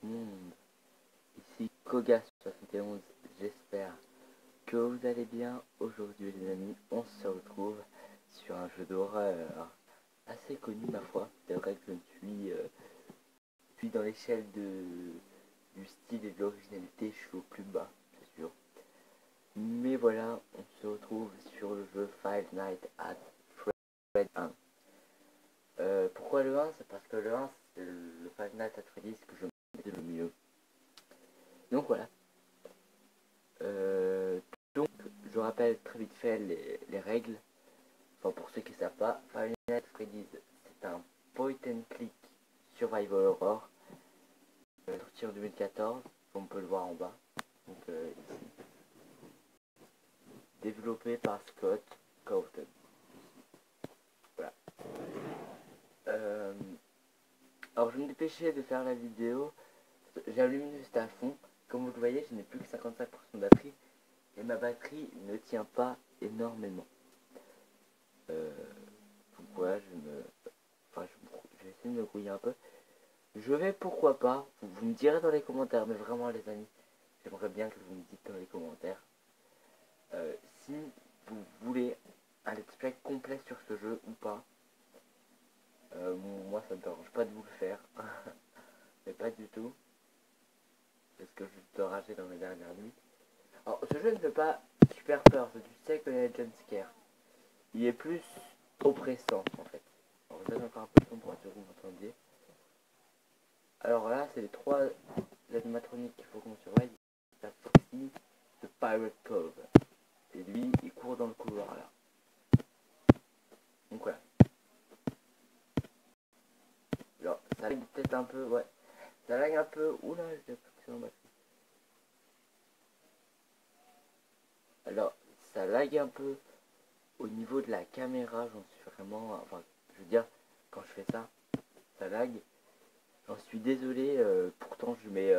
monde, ici Koga71, j'espère que vous allez bien. Aujourd'hui les amis, on se retrouve sur un jeu d'horreur assez connu ma foi. C'est vrai que je ne suis dans l'échelle du style et de l'originalité, je suis au plus bas, c'est sûr. Mais voilà, on se retrouve sur le jeu Five Nights at Freddy's 1. Pourquoi le 1? C'est parce que le 1 c'est le Five Nights at Freddy's que je mets le mieux. Donc voilà. Donc je rappelle très vite fait les règles. Enfin pour ceux qui ne savent pas, Five Nights at Freddy's c'est un point and click survival horror sorti en 2014, comme on peut le voir en bas. Donc ici. Développé par Scott Cawthon. Voilà. Alors je me dépêchais de faire la vidéo. J'ai allumé juste à fond. Comme vous le voyez, je n'ai plus que 55% de batterie. Et ma batterie ne tient pas énormément. Donc voilà, je vais essayer de me grouiller un peu. Je vais, pourquoi pas, vous me direz dans les commentaires, mais vraiment les amis, j'aimerais bien que vous me dites dans les commentaires si vous voulez un let's play complet sur ce jeu ou pas. Moi ça me dérange pas de vous le faire, mais pas du tout, parce que je dois rager dans mes dernières nuits. Alors ce jeu ne fait pas super peur, tu sais que les jumpscares, il est plus oppressant en fait. Alors je donne encore un peu de son pour être sûr que vous m'entendiez. Alors là c'est les trois animatroniques qu'il faut qu'on surveille. La Foxy, The Pirate Cove. Et lui il court dans le couloir là. Donc voilà. Alors ça lag peut-être un peu, ouais. Ça lag un peu. Oula, j'ai plus en batterie. Alors ça lag un peu au niveau de la caméra, j'en suis vraiment. Enfin, je veux dire, quand je fais ça, ça lag. J'en suis désolé, pourtant je mets.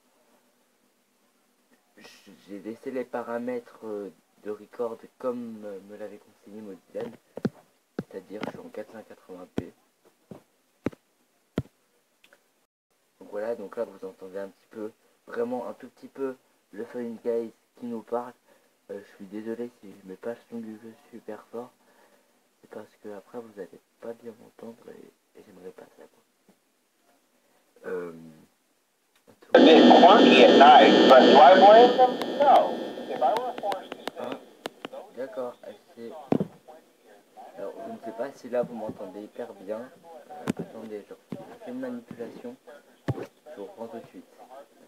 J'ai laissé les paramètres de record comme me l'avait conseillé Mozilla, c'est-à-dire je suis en 480p. Donc voilà, donc là vous entendez un petit peu, vraiment un tout petit peu, le Fun Guys qui nous parle. Je suis désolé si je mets pas le son du jeu super fort, c'est parce que après vous allez pas bien m'entendre et j'aimerais pas ça quoi. D'accord, assez. Alors je ne sais pas si là vous m'entendez hyper bien. Attendez, je fais une manipulation. Je vous reprends tout de suite.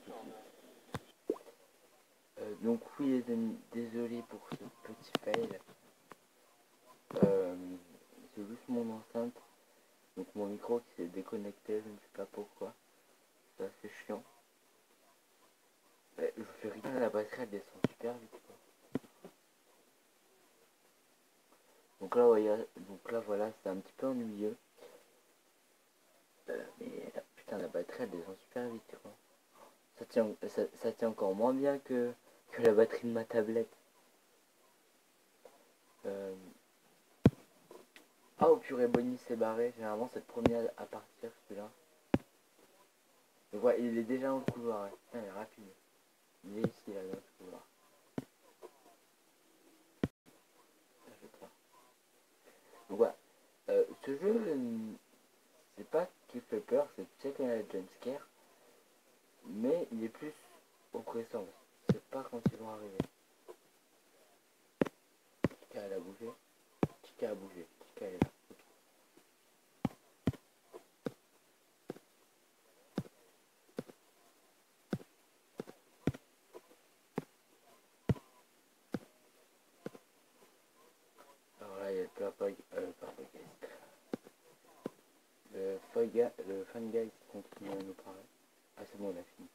Donc oui les amis, désolé pour ce petit fail. C'est juste mon enceinte. Donc mon micro qui s'est déconnecté, je ne sais pas pourquoi. C'est assez chiant. Je fais rien, la batterie elle descend super vite quoi. Donc là voilà, c'est un petit peu ennuyeux. Mais putain la batterie elle descend super vite quoi. Ça tient encore moins bien que la batterie de ma tablette. Ah, au purée, Bonnie s'est barré. Généralement, c'est le premier à partir, celui-là. Donc, ouais, il est déjà dans le couloir. Ouais. Putain, il est rapide. Il est ici, là, dans le couloir. Donc, voilà. Ce jeu, c'est pas ce qui fait peur, c'est tu sais qu'il y a le jumpscare. Mais il est plus oppressant. C'est pas quand ils vont arriver. Chica, elle a bougé. Chica a bougé. Chica, elle est là. Alors là, il y a le Fun Guy qui continue à nous parler. Ah, c'est bon, on a fini.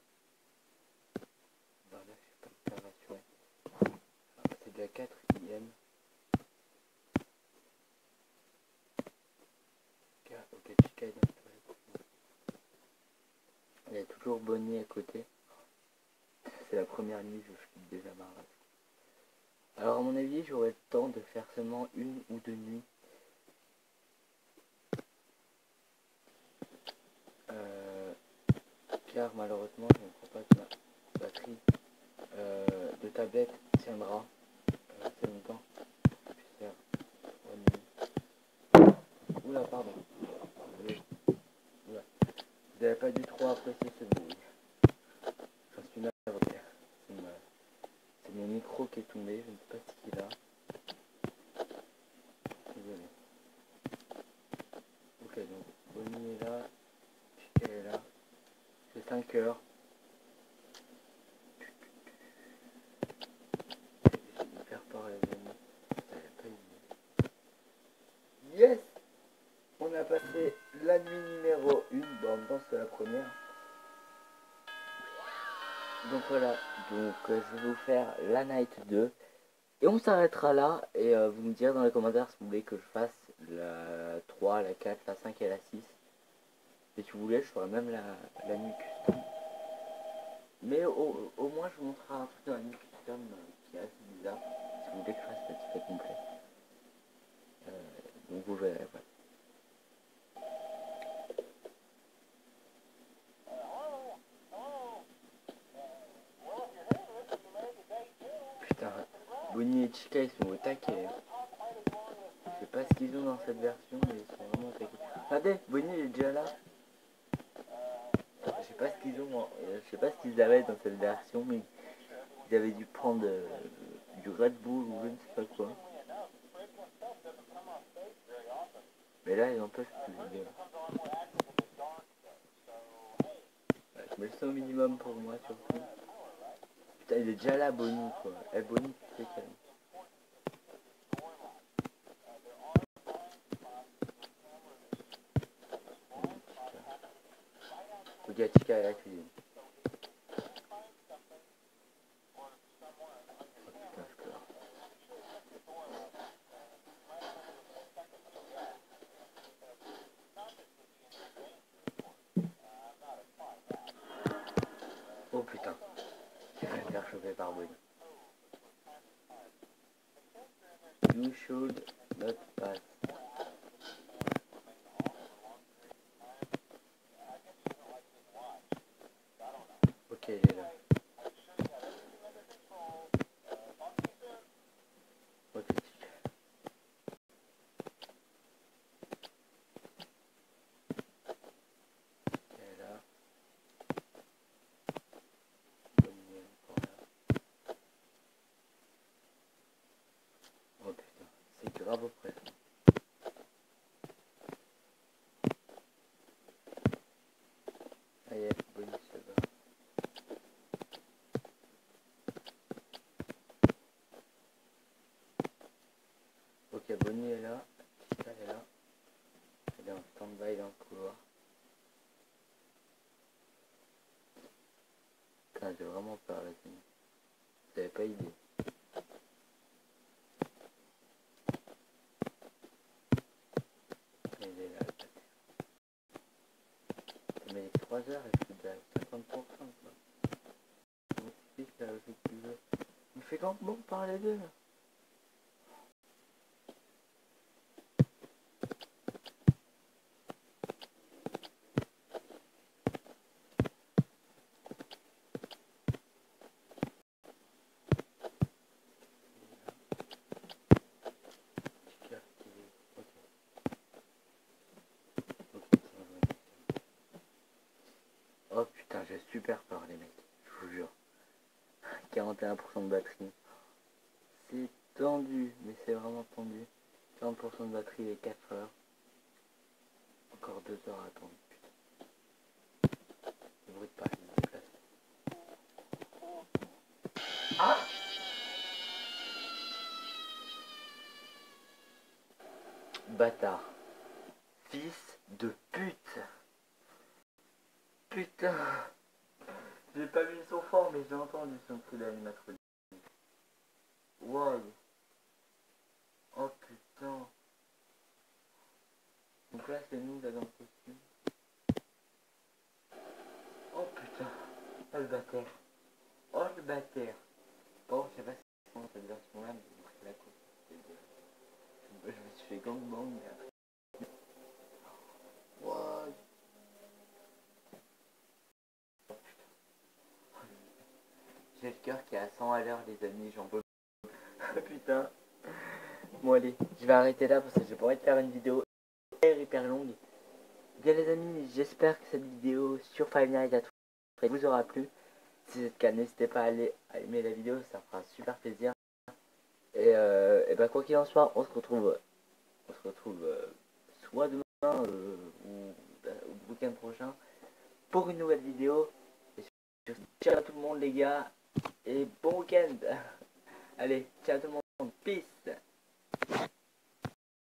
Alors là, je sais pas si ça va rassurer. C'est de la 4ème. Ok, Chica est dans le toilette. Il y a toujours Bonnie à côté. C'est la première nuit, je flippe déjà ma race. Alors à mon avis, j'aurai le temps de faire seulement une ou deux nuits. car malheureusement je ne crois pas que ma batterie de tablette tiendra assez longtemps. Oula, pardon. Oula. Vous n'avez pas dû trop apprécier ce bruit. J'en suis navré. C'est mon micro qui est tombé, je ne sais pas ce qu'il a. Désolé. Ok, donc Bonnie est là, Chica est là. C'est 5 heures. J'ai hyper peur les amis. J'avais pas idée. Yes! On a passé la nuit numéro 1. Bon, en même temps c'est la première. Donc voilà, donc je vais vous faire la night 2. Et on s'arrêtera là. Et vous me direz dans les commentaires si vous voulez que je fasse la 3, la 4, la 5 et la 6. Et si vous voulez, je ferai même la nuit custom. Mais au moins, je vous montrerai un truc dans la nuit custom qui est assez bizarre. Si vous voulez que je fasse le ticket complet. Donc vous verrez, voilà. Putain, Bonnie et Chica, ils sont au taquet. Je sais pas ce qu'ils ont dans cette version, mais ils sont vraiment au taquet. Regardez, Bonnie il est déjà là. Je sais pas ce qu'ils ont, je sais pas ce qu'ils avaient dans cette version, mais ils avaient dû prendre du Red Bull ou je ne sais pas quoi. Mais là, ils en peuvent plus. Je mets le son au minimum pour moi, surtout. Putain, il est déjà là, Bonnie, quoi. Eh, Bonnie, tu sais qu'elle... Ok, Chica à la cuisine. Oh putain, je vais me faire choper par Bonnie. You should not pass. Ok, il est là. Ok, Chica. Elle est là. Bonnie est encore là. Oh putain, c'est grave oppressant. Ça y est, Bonnie se bat. Ok, Bonnie est là. Chica est là. Elle est en stand-by dans le couloir. Putain, j'ai vraiment peur là, vous n'avez pas idée. Elle est là, mais les 3 heures, elle fait déjà 50%, quoi. On explique la logique du jeu. Il fait quand bon par les deux, là. Chica, ok. Oh putain, j'ai super peur les mecs, je vous jure. 41% de batterie. C'est tendu, mais c'est vraiment tendu. 40% de batterie et 4 heures. Encore 2 heures à attendre, putain. Le bruit de pas, il me déplace. Ah! Bâtard. Fils de pute. Putain. J'ai pas vu le son fort, mais j'ai entendu son coup d'animatronique. Wow. Oh putain. Donc là, c'est nous là dans le costume. Oh putain. Oh le bâtard. Oh le bâtard. Bon, je sais pas si c'est dans cette version-là, mais c'est la coupe. Je me suis fait gangbang, mais après. Wow. J'ai le cœur qui est à 100 à l'heure, les amis, j'en peux plus. Putain. Bon, allez, je vais arrêter là parce que j'ai pas envie de faire une vidéo hyper longue. Bien, les amis, j'espère que cette vidéo sur Five Nights at Freddy's vous aura plu. Si c'est le cas, n'hésitez pas à aller à aimer la vidéo, ça fera super plaisir. Et bah, quoi qu'il en soit, on se retrouve soit demain ou au week-end prochain pour une nouvelle vidéo. Et surtout, ciao à tout le monde, les gars, et bon week-end. Allez, ciao tout le monde, peace.